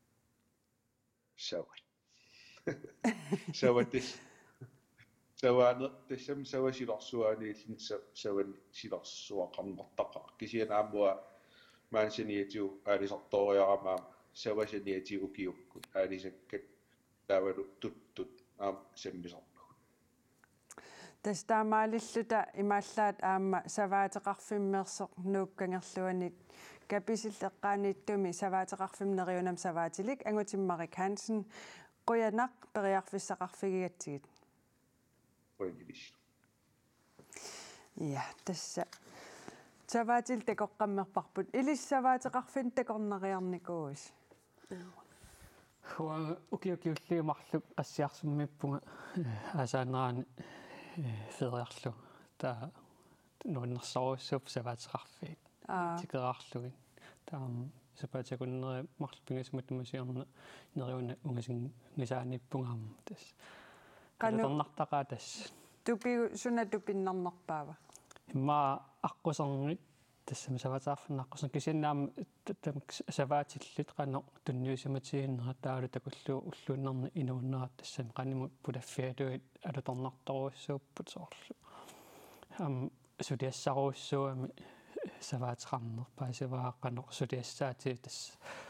саватис саваана тассам савасиларсуанииллин саван силарсуақарнартақа кисианаамуа маансиниатиу аалисарториарамаа савасиниатиу укиуккут аалисаккат таавалу туттут аам саммисарпагут тастаамаалиллута имааллаат аама саваатеқарфиммерсоқ нууккангерлуанит каписиллеққааниттуми саваатеқарфимнериунам саваатилик ангутиммарик Хансен қуянақ периарфиссақарфигигатсигит я тасса саваатил такоққаммерпарпут илиссаваатеқарфин такорнериарникуус хуа укиукиуллиумарлу qassiarsummiippunga асаанараани федериарлу таа нуаннерсаруссууп саваатеқарфиит тикераарлугин таам сапаатакуннери марлпингасмут мусиарна нериуна унгасин нисаанииппунгаама тас канернартақаа тас тупиу сунатупиннарнерпаава имма аққусернит тассама саваатаарфна аққусер кисиннаама тамак саваатиллит қано тунниусиматигиннера таалу такуллуу уллууннарни инууннерат тассама қанимут пулаффиатуит алутарнартаруссууппут соорлу сутиассаруссуами саваатеқарнерпаа сивааққано сутиассаати тас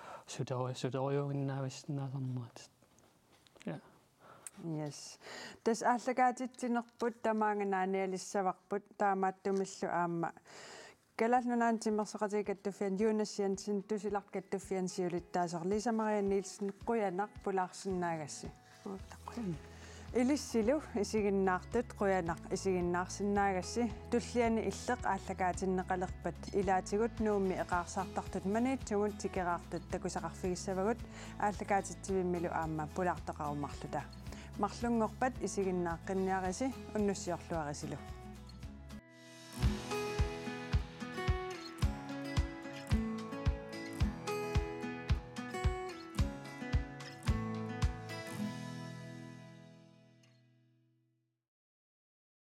сутериугиннаависннаасарнерат я yes тас ааллагаатитсинерпут тамаанганааниалиссаварпут таамааттумиллу аама галалнунаан тиммерсеқатигаттуффиан юнассиансин тусиларт каттуффиансиулиттаасер Лиса Мария Нилсен қуянақ пулаарсиннаагасси илиссилу исигиннаартут қуянақ исигиннаарсиннаагасси туллиани иллеқ ааллагаатиннеқалерпат илаатигут нуумми эқаарсаартартут маниитсугут тикераартут такусақарфигиссавагут ааллагаатитсивиммилу аама пулаартеқарумарлута марлунгорпат исигиннааққинниариси уннуссиорлуарисилу